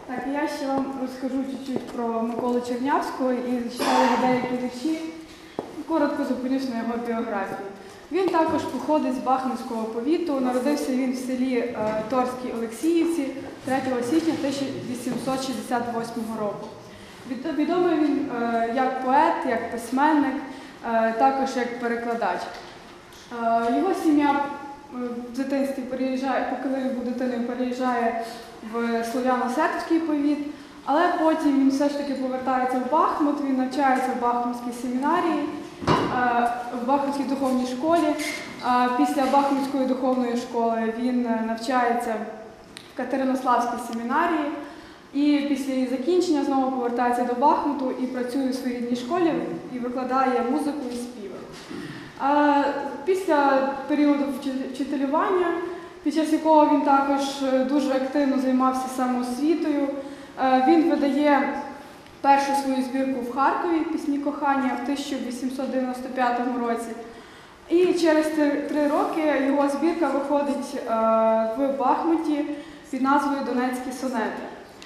Так, я ще вам розкажу чуть-чуть про Миколу Чернявського і зачитаю деякі вірші. Коротко зупинюсь на його біографії. Він також походить з Бахмутського повіту. Народився він в селі Торській Олексіївці 3 січня 1868 року. Відомий він як поет, як письменник, також як перекладач. Його сім'я в дитинстві переїжджає, коли він був дитиною, переїжджає в Слов'яно-Сербський повіт, але потім він все ж таки повертається в Бахмут, він навчається в Бахмутській семінарії, в Бахмутській духовній школі. Після Бахмутської духовної школи він навчається в Катеринославській семінарії і після її закінчення знову повертається до Бахмуту і працює у своїй рідній школі і викладає музику і співи. Після періоду вчителювання, під час якого він також дуже активно займався самоосвітою, він видає першу свою збірку в Харкові «Пісні кохання» в 1895 році. І через 3 роки його збірка виходить в Бахмуті під назвою «Донецькі сонети».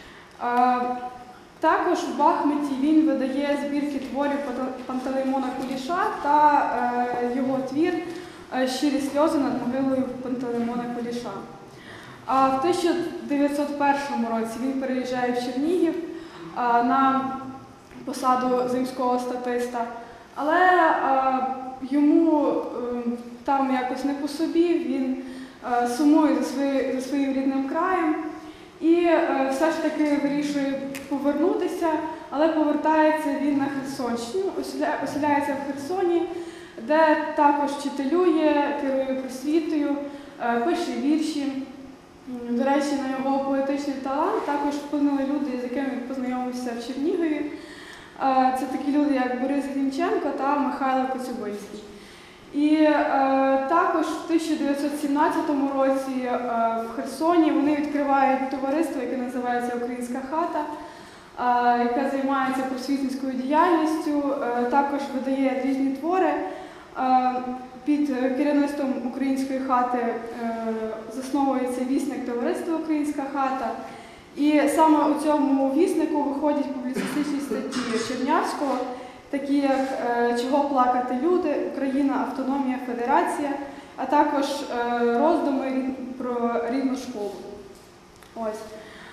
Також в Бахмуті він видає збірки творів Пантелеймона Куліша та його твір «Щирі сльози над могилою Пантелеймона Куліша». А в 1901 році він переїжджає в Чернігів на посаду земського статиста, але йому там якось не по собі, він сумує за своїм рідним краєм і все ж таки вирішує повернутися, але повертається він на Херсонщину, оселяється в Херсоні, де також вчителює, керує просвітою, пише вірші. До речі, на його поетичний талант також вплинули люди, з якими він познайомився в Чернігові. Це такі люди, як Борис Глінченко та Михайло Коцюбинський. І також в 1917 році в Херсоні вони відкривають товариство, яке називається «Українська хата», яке займається просвітницькою діяльністю, також видає різні твори. Під керівництвом «Української хати» засновується вісник товариства «Українська хата». І саме у цьому віснику виходять публіцистичні статті Чернявського, такі як «Чого плакати люди», «Україна, автономія, федерація», а також роздуми про рідну школу. Ось.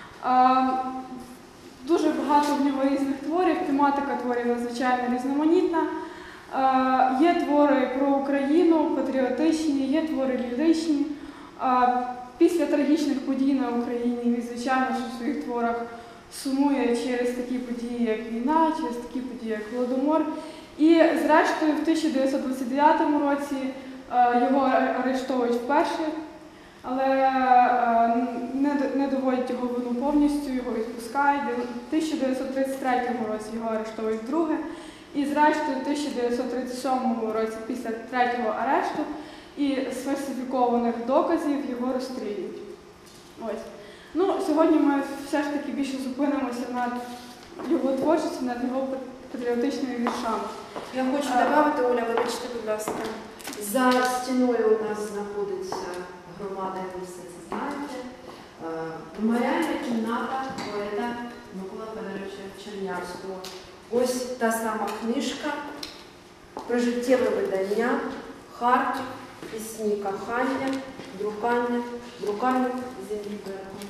Дуже багато в нього різних творів, тематика творів надзвичайно різноманітна. Є твори про Україну, патріотичні, є твори ліричні. Після трагічних подій на Україні він, звичайно, що в своїх творах сумує через такі події, як війна, через такі події, як Голодомор. І, зрештою, в 1929 році його арештовують вперше, але не доводять його вину повністю, його відпускають. В 1933 році його арештовують вдруге. І, зрештою, в 1937 році, після 3-го арешту і сфальсифікованих доказів, його розстрілюють. Ось. Ну, сьогодні ми все ж таки більше зупинимося над його творчістю, над його патріотичними віршами. Я хочу додати, Оля, вибачте, будь ласка. За стіною у нас знаходиться громада, ви все це знаєте. Меморіальна кімната поета Миколи Федоровича Чернявського. Ось та сама книжка, прожиттєве видання, Харків, пісні кохання, друкарня землі берегом.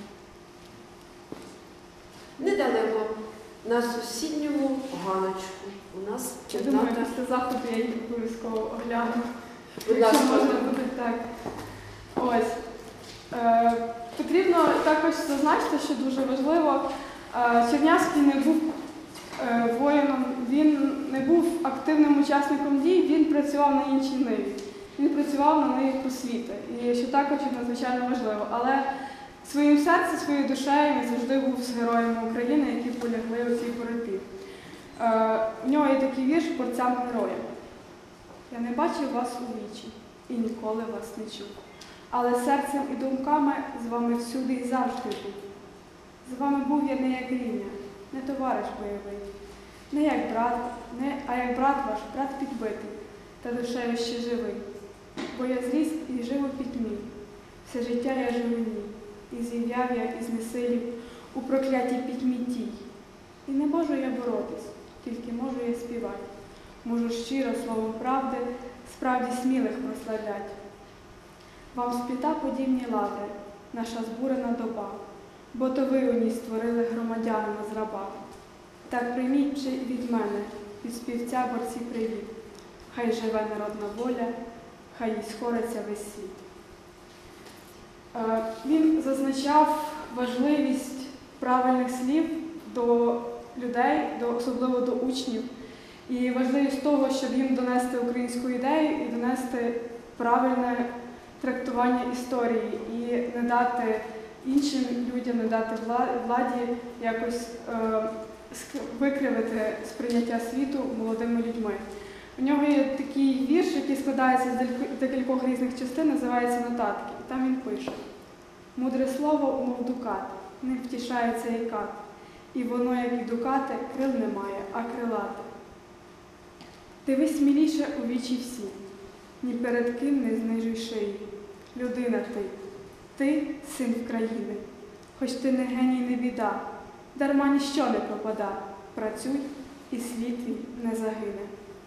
Недалеко, на сусідньому ганочку, у нас Я думаю, після заходу я їх обов'язково огляну. Будь ласка. Можна буде так. Ось. Потрібно також зазначити, що дуже важливо, Чернявський не був воїном, він не був активним учасником дій, він працював на іншій ниві. Він працював на ниві просвіти, і що також надзвичайно важливо. Але своїм серцем, своєю душею він завжди був з героями України, які полягли у цій боротьбі. У нього є такий вірш «Борцям-героям». «Я не бачив вас у вічі і ніколи вас не чув. Але серцем і думками з вами всюди і завжди був. З вами був я не як рівня, не товариш бойовий, не як брат, а як брат ваш, брат підбитий, та душею ще живий. Бо я зріс і жив у пітьмі, все життя я жив у ній, і зів'яв я із несилів, у проклятій пітьмі тій. І не можу я боротись, тільки можу я співати. Можу щиро словом правди справді смілих прославлять. Вам спіта подібні лаври, наша збурена доба, бо то ви у ній створили громадянина з раба. Так прийміть чи від мене, від співця борці привіт. Хай живе народна воля, хай їй скориться весь світ. Він зазначав важливість правильних слів до людей, особливо до учнів, і важливість того, щоб їм донести українську ідею і донести правильне трактування історії, і не дати іншим людям, не дати владі якось викривити сприйняття світу молодими людьми. У нього є такий вірш, який складається з декількох різних частин, називається «Нотатки». Там він пише: «Мудре слово, мов дукат, не втішається і кат, і воно, як і дукати, крил не має, а крилате. Дивись сміліше у вічі всі, ні перед ким не знижуй шиї. Людина ти син країни, хоч ти не геній, не біда, дарма ніщо не пропада, працюй, і слід твій не загине».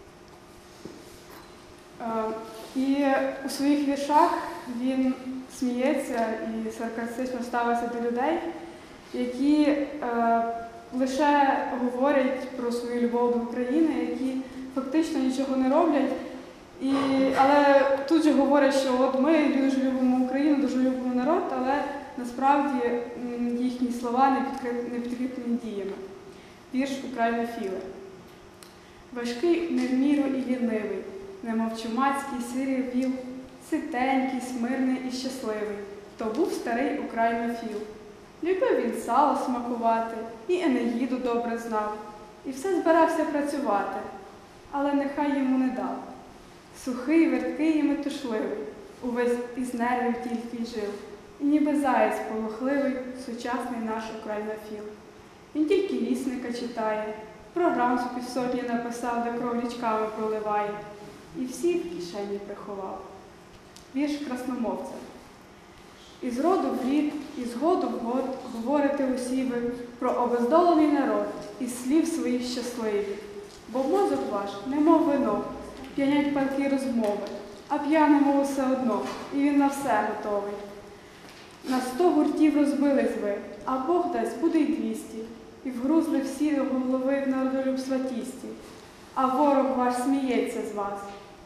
І у своїх віршах він сміється і саркастично ставиться до людей, які лише говорять про свою любов до України, які фактично нічого не роблять, але тут же говорять, що от ми дуже любимо Україну, дуже любимо народ, але насправді їхні слова не підкріплені діями. Вірш «Українофіли». Важкий не в міру і лінивий, немов чумацький сирий віл, ситенький, смирний і щасливий, то був старий українофіл. Любив він сало смакувати, і Енеїду добре знав, і все збирався працювати, але нехай йому не дав. Сухий, верткий і метушливий, увесь із нервів тільки й жив, і ніби заєць полохливий, сучасний наш українофіл. Він тільки вісника читає, програм з півсотні написав, де кров річками проливає, і всі в кишені приховав. Вірш красномовця. Із роду в рід, із году в год говорите усі ви про обездолений народ, із слів своїх щасливих. Бо мозок ваш, немов вино, п'янять палкі розмови, а п'яному усе одно, і він на все готовий. На 100 гуртів розбились ви, а Бог дасть буде й 200, і вгрузли всі до голови в народолюбства тісті. А ворог ваш сміється з вас,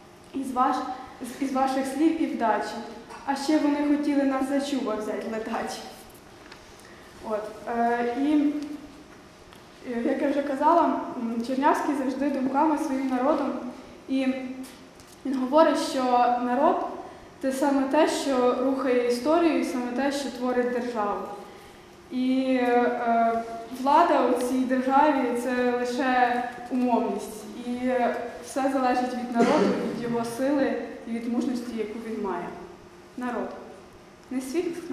із ваших слів і вдачі, а ще вони хотіли нас за чуба взяти ледачі. І, як я вже казала, Чернявський завжди думками своїм народом, і він говорить, що народ – це саме те, що рухає історію, і саме те, що творить державу. І влада у цій державі – це лише умовність. І все залежить від народу, від його сили і від мужності, яку він має. Народ. Не сфінкс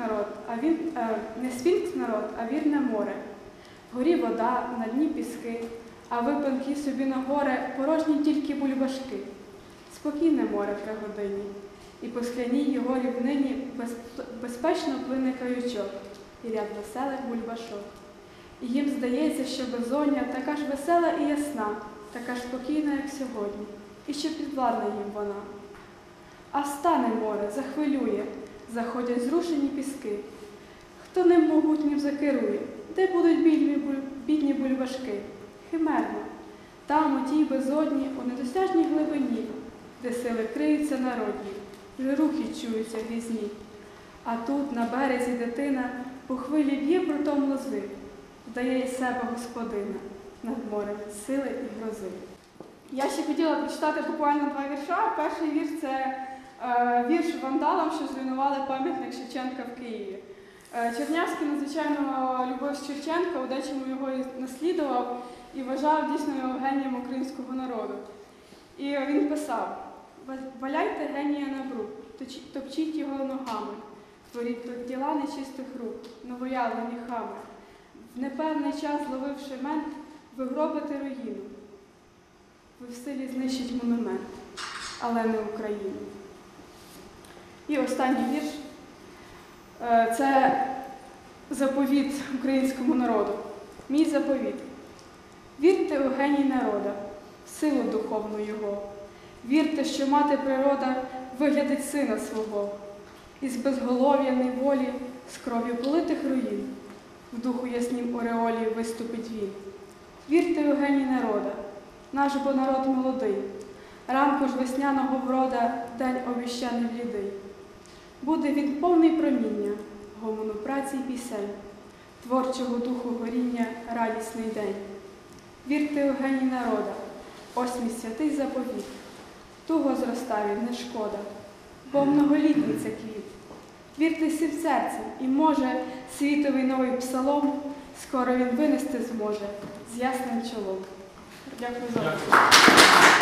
народ, а вірне море. Вгорі вода, на дні піски, а ви панки собі на горе, порожні тільки бульбашки. Спокійне море при годині, і по скляній його рівнині безпечно плине каючок і ряд веселих бульбашок. І їм здається, що безодня така ж весела і ясна, така ж спокійна, як сьогодні, і що підвладна їм вона. А встане море, захвилює, заходять зрушені піски. Хто ним могутнім закерує, де будуть бідні бульбашки? Химерно, там у тій безодні, у недосяжній глибині, де сили криються народні, вже рухи чуються грізні. А тут, на березі дитина, по хвилі б'є прутом лози, здає із себе господина над морем сили і грози. Я ще хотіла прочитати буквально 2 вірша. Перший вірш – це вірш вандалам, що зруйнували пам'ятник Шевченка в Києві. Чернявський надзвичайно любив Шевченка, у дечому його і наслідував і вважав дійсно його генієм українського народу. І він писав: «Валяйте генія на брук, топчіть його ногами, творіть діла нечистих рук, новоявлені хами. В непевний час, зловивши мент, ви гробите руїну. Ви в силі знищить монумент, але не Україну». І останній вірш – це заповіт українському народу. Мій заповіт. Вірте у геній народа, в силу духовну його. Вірте, що мати природа виглядить сина свого. Із безголов'я неволі, з кров'ю политих руїн, в духу яснім ореолі виступить він. Вірте у геній народа, наш бо народ молодий, ранку ж весняного врода день обіщаний блідий. Буде він повний проміння, гомону праці й пісень, творчого духу горіння радісний день. Вірте у геній народа, ось мій святий заповіт. Туго зроста він, не шкода, бо многолітній це квіт. Віртеся в серце, і, може, світовий новий псалом скоро він винести зможе з ясним чолом. Дякую за увагу.